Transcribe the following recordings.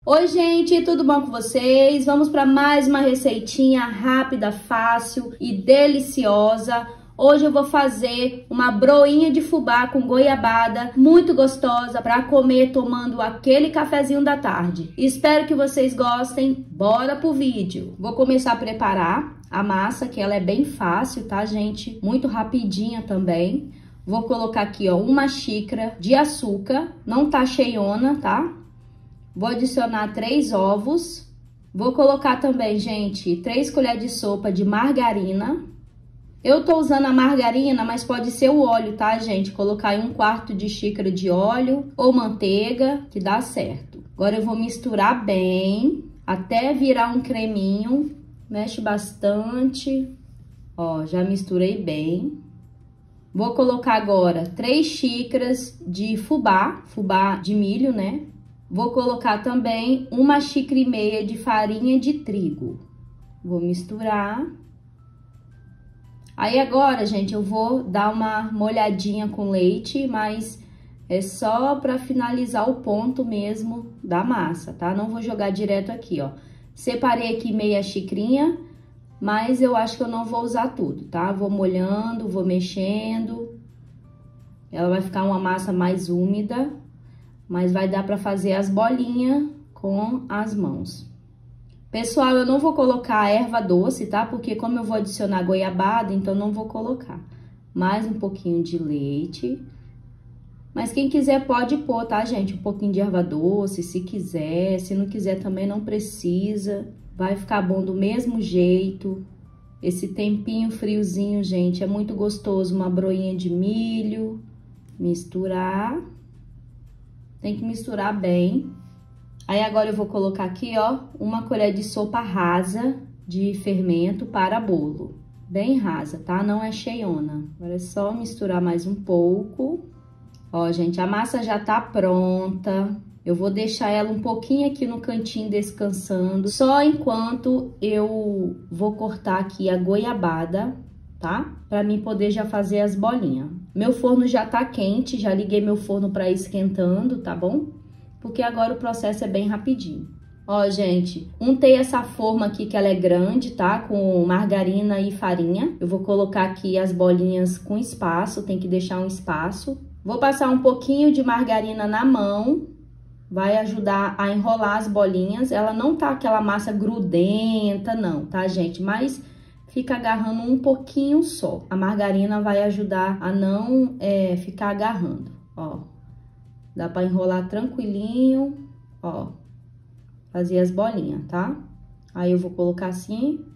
Oi, gente, tudo bom com vocês? Vamos para mais uma receitinha rápida, fácil e deliciosa. Hoje eu vou fazer uma broinha de fubá com goiabada, muito gostosa para comer tomando aquele cafezinho da tarde. Espero que vocês gostem. Bora pro vídeo. Vou começar a preparar a massa, que ela é bem fácil, tá, gente? Muito rapidinha também. Vou colocar aqui, ó, uma xícara de açúcar, não tá cheiona, tá? Vou adicionar 3 ovos. Vou colocar também, gente, 3 colheres de sopa de margarina. Eu tô usando a margarina, mas pode ser o óleo, tá, gente? Colocar aí 1/4 de xícara de óleo ou manteiga, que dá certo. Agora eu vou misturar bem, até virar um creminho. Mexe bastante. Ó, já misturei bem. Vou colocar agora 3 xícaras de fubá de milho, né? Vou colocar também 1,5 xícara de farinha de trigo. Vou misturar. Aí agora, gente, eu vou dar uma molhadinha com leite, mas é só para finalizar o ponto mesmo da massa, tá? Não vou jogar direto aqui, ó. Separei aqui meia xicrinha, mas eu acho que eu não vou usar tudo, tá? Vou molhando, vou mexendo. Ela vai ficar uma massa mais úmida, mas vai dar para fazer as bolinhas com as mãos. Pessoal, eu não vou colocar erva doce, tá? Porque como eu vou adicionar goiabada, então não vou colocar. Mais um pouquinho de leite. Mas quem quiser pode pôr, tá, gente? Um pouquinho de erva doce, se quiser. Se não quiser também não precisa. Vai ficar bom do mesmo jeito. Esse tempinho friozinho, gente, é muito gostoso. Uma broinha de milho. Misturar. Tem que misturar bem. Aí agora eu vou colocar aqui, ó, 1 colher de sopa rasa de fermento para bolo. Bem rasa, tá? Não é cheiona. Agora é só misturar mais um pouco. Ó, gente, a massa já tá pronta. Eu vou deixar ela um pouquinho aqui no cantinho descansando, só enquanto eu vou cortar aqui a goiabada, tá? Pra mim poder já fazer as bolinhas. Meu forno já tá quente, já liguei meu forno pra ir esquentando, tá bom? Porque agora o processo é bem rapidinho. Ó, gente, untei essa forma aqui que ela é grande, tá? Com margarina e farinha. Eu vou colocar aqui as bolinhas com espaço, tem que deixar um espaço. Vou passar um pouquinho de margarina na mão, vai ajudar a enrolar as bolinhas. Ela não tá aquela massa grudenta, não, tá, gente? Mas fica agarrando um pouquinho só. A margarina vai ajudar a não ficar agarrando, ó. Dá pra enrolar tranquilinho, ó. Fazer as bolinhas, tá? Aí eu vou colocar assim.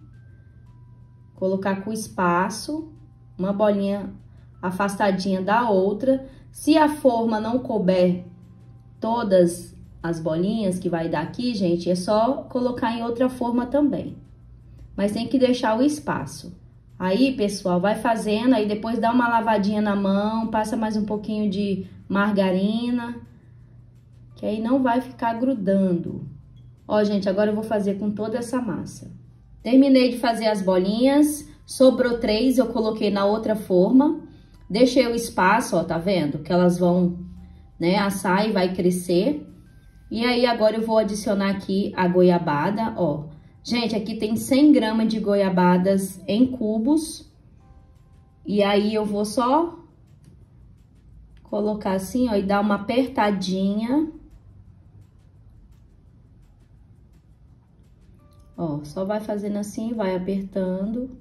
Colocar com espaço. Uma bolinha afastadinha da outra. Se a forma não couber todas as bolinhas que vai dar aqui, gente, é só colocar em outra forma também. Mas tem que deixar o espaço. Aí, pessoal, vai fazendo, aí depois dá uma lavadinha na mão, passa mais um pouquinho de margarina, que aí não vai ficar grudando. Ó, gente, agora eu vou fazer com toda essa massa. Terminei de fazer as bolinhas, sobrou 3, eu coloquei na outra forma, deixei o espaço, ó, tá vendo? Que elas vão, né, assar e vai crescer. E aí, agora eu vou adicionar aqui a goiabada, ó. Gente, aqui tem 100 gramas de goiabadas em cubos. E aí, eu vou só colocar assim, ó, e dar uma apertadinha. Ó, só vai fazendo assim, vai apertando.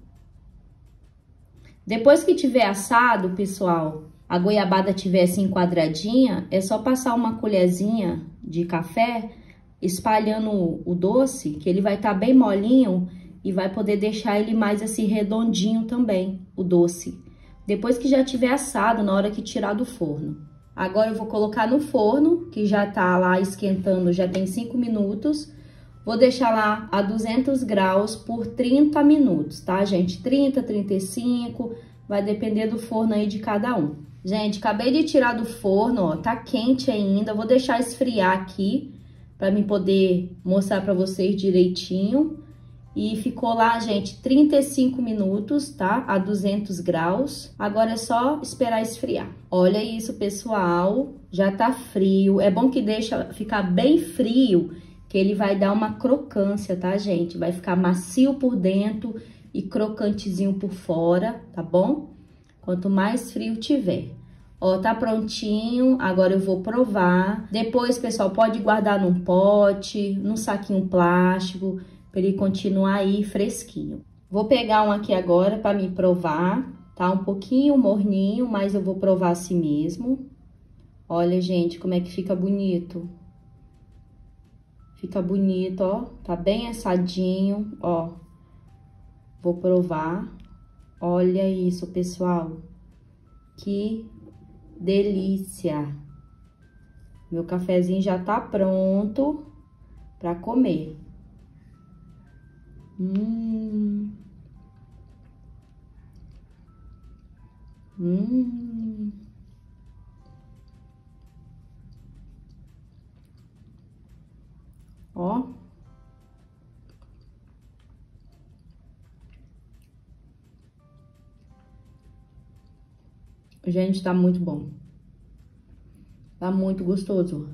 Depois que tiver assado, pessoal, a goiabada tiver assim quadradinha, é só passar uma colherzinha de café espalhando o doce, que ele vai estar bem molinho e vai poder deixar ele mais assim redondinho também, o doce. Depois que já tiver assado, na hora que tirar do forno. Agora eu vou colocar no forno, que já tá lá esquentando, já tem 5 minutos. Vou deixar lá a 200 graus por 30 minutos, tá, gente? 30, 35, vai depender do forno aí de cada um. Gente, acabei de tirar do forno, ó, tá quente ainda. Vou deixar esfriar aqui, pra mim poder mostrar pra vocês direitinho. E ficou lá, gente, 35 minutos, tá? A 200 graus. Agora é só esperar esfriar. Olha isso, pessoal. Já tá frio. É bom que deixa ficar bem frio, que ele vai dar uma crocância, tá, gente? Vai ficar macio por dentro e crocantezinho por fora, tá bom? Quanto mais frio tiver. Ó, tá prontinho, agora eu vou provar. Depois, pessoal, pode guardar num pote, num saquinho plástico, para ele continuar aí fresquinho. Vou pegar um aqui agora para me provar, tá? Um pouquinho morninho, mas eu vou provar assim mesmo. Olha, gente, como é que fica bonito. Fica bonito, ó. Tá bem assadinho, ó. Vou provar. Olha isso, pessoal. Que delícia. Meu cafezinho já tá pronto para comer. Ó. Gente, tá muito bom. Tá muito gostoso.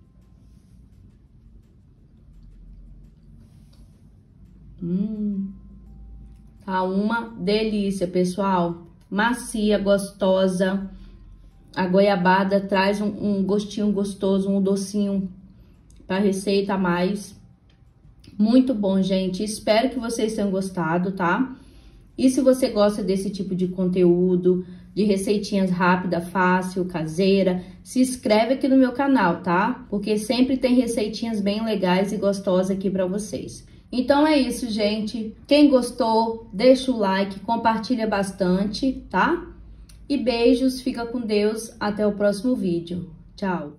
Tá uma delícia, pessoal. Macia, gostosa. A goiabada traz um gostinho gostoso, um docinho pra receita a mais. Muito bom, gente. Espero que vocês tenham gostado, tá? E se você gosta desse tipo de conteúdo, de receitinhas rápida, fácil, caseira, se inscreve aqui no meu canal, tá? Porque sempre tem receitinhas bem legais e gostosas aqui pra vocês. Então é isso, gente. Quem gostou, deixa o like, compartilha bastante, tá? E beijos, fica com Deus, até o próximo vídeo. Tchau!